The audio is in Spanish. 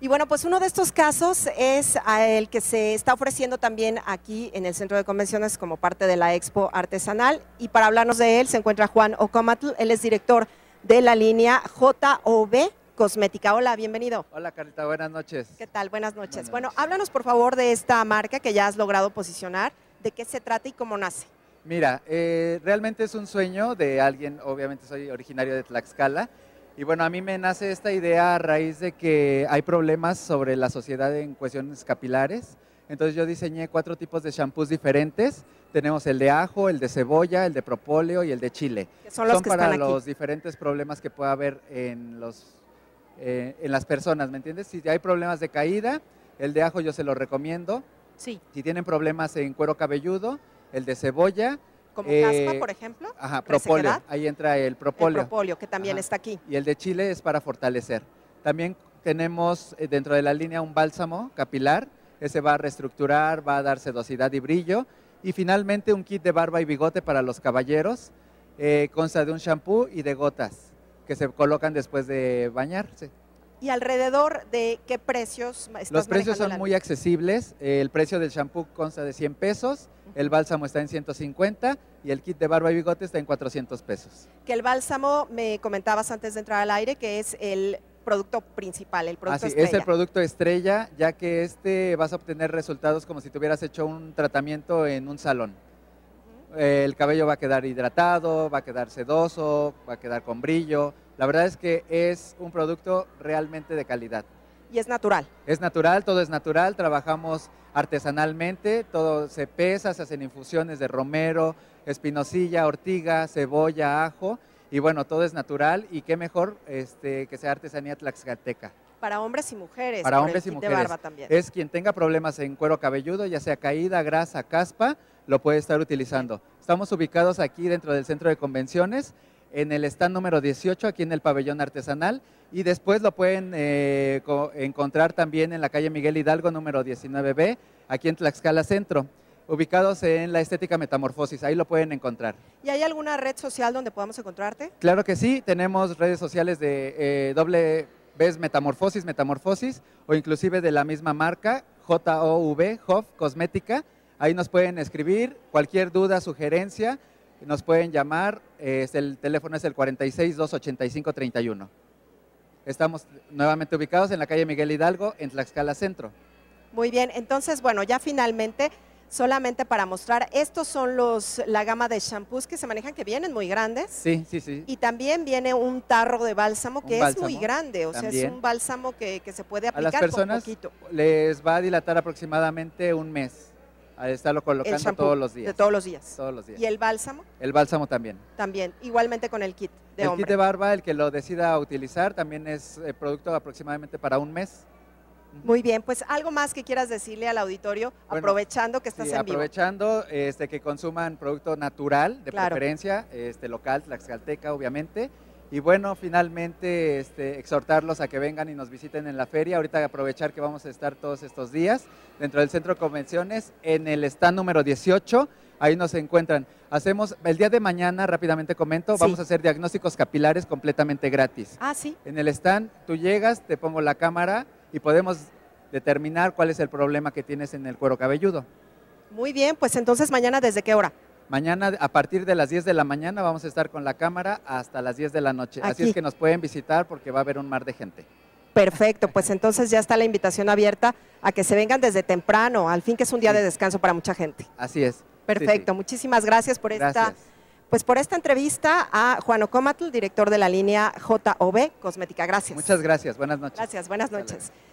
Y bueno, pues uno de estos casos es el que se está ofreciendo también aquí en el Centro de Convenciones como parte de la Expo Artesanal. Y para hablarnos de él se encuentra Juan Ocomatl, él es director de la línea JOB Cosmética. Hola, bienvenido. Hola Carlita, buenas noches. ¿Qué tal? Buenas noches. Buenas Bueno, noches. háblanos por favor de esta marca que ya has logrado posicionar, de qué se trata y cómo nace. Mira, realmente es un sueño de alguien, obviamente soy originario de Tlaxcala, y bueno, a mí me nace esta idea a raíz de que hay problemas sobre la sociedad en cuestiones capilares. Entonces yo diseñé 4 tipos de shampoos diferentes. Tenemos el de ajo, el de cebolla, el de propóleo y el de chile. Que son los que para están aquí. los diferentes problemas que pueda haber en las personas, ¿me entiendes? Si hay problemas de caída, el de ajo yo se lo recomiendo. Sí. Si tienen problemas en cuero cabelludo, el de cebolla. Como caspa, por ejemplo. Ajá, propóleo. Ahí entra el propóleo. El propóleo, que también está aquí. Y el de chile es para fortalecer. También tenemos dentro de la línea un bálsamo capilar. Ese va a reestructurar, va a dar sedosidad y brillo. Y finalmente un kit de barba y bigote para los caballeros. Consta de un shampoo y de gotas que se colocan después de bañarse. ¿Y alrededor de qué precios estás Los precios manejando son muy accesibles. El precio del shampoo consta de 100 pesos, el bálsamo está en 150 y el kit de barba y bigote está en 400 pesos. Que el bálsamo, me comentabas antes de entrar al aire, que es el producto principal, el producto estrella. Es el producto estrella, ya que vas a obtener resultados como si te hubieras hecho un tratamiento en un salón. El cabello va a quedar hidratado, va a quedar sedoso, va a quedar con brillo. La verdad es que es un producto realmente de calidad. Y es natural. Es natural, todo es natural, trabajamos artesanalmente, todo se pesa, se hacen infusiones de romero, espinosilla, ortiga, cebolla, ajo, y bueno, todo es natural y qué mejor que sea artesanía tlaxcalteca. Para hombres y mujeres. Para hombres y mujeres. De barba también. Es quien tenga problemas en cuero cabelludo, ya sea caída, grasa, caspa, lo puede estar utilizando. Estamos ubicados aquí dentro del Centro de Convenciones, en el stand número 18, aquí en el pabellón artesanal, y después lo pueden encontrar también en la calle Miguel Hidalgo, número 19B, aquí en Tlaxcala Centro, ubicados en la Estética Metamorfosis, ahí lo pueden encontrar. ¿Y hay alguna red social donde podamos encontrarte? Claro que sí, tenemos redes sociales de Metamorfosis, o inclusive de la misma marca, JOV, Cosmética, ahí nos pueden escribir, cualquier duda, sugerencia, nos pueden llamar, el teléfono es el 46-285-31. Estamos nuevamente ubicados en la calle Miguel Hidalgo, en Tlaxcala Centro. Muy bien, entonces, bueno, ya finalmente, solamente para mostrar, estos son la gama de shampoos que se manejan, que vienen muy grandes. Sí, sí, sí. Y también viene un tarro de bálsamo que es muy grande, o sea, es un bálsamo que se puede aplicar a las personas con poquito. Les va a dilatar aproximadamente un mes. A estarlo colocando todos los días. De todos los días. Todos los días. ¿Y el bálsamo? El bálsamo también. También, igualmente con el kit de hombre. El kit de barba, el que lo decida utilizar, también es producto aproximadamente para un mes. Muy bien, pues algo más que quieras decirle al auditorio, bueno, aprovechando que estás en vivo. Aprovechando que consuman producto natural, de preferencia, local, tlaxcalteca, obviamente. Y bueno, finalmente exhortarlos a que vengan y nos visiten en la feria. Ahorita aprovechar que vamos a estar todos estos días dentro del Centro de Convenciones, en el stand número 18, ahí nos encuentran. Hacemos, el día de mañana, rápidamente comento, vamos a hacer diagnósticos capilares completamente gratis. Ah, sí. En el stand, tú llegas, te pongo la cámara y podemos determinar cuál es el problema que tienes en el cuero cabelludo. Muy bien, pues entonces mañana, ¿desde qué hora? Mañana a partir de las 10 de la mañana vamos a estar con la cámara hasta las 10 de la noche. Así es que nos pueden visitar porque va a haber un mar de gente. Perfecto, pues entonces ya está la invitación abierta a que se vengan desde temprano, al fin que es un día de descanso para mucha gente. Así es. Perfecto, muchísimas gracias por esta entrevista a Juan Ocomatl, director de la línea JOB Cosmética. Gracias. Muchas gracias, buenas noches. Gracias, buenas noches.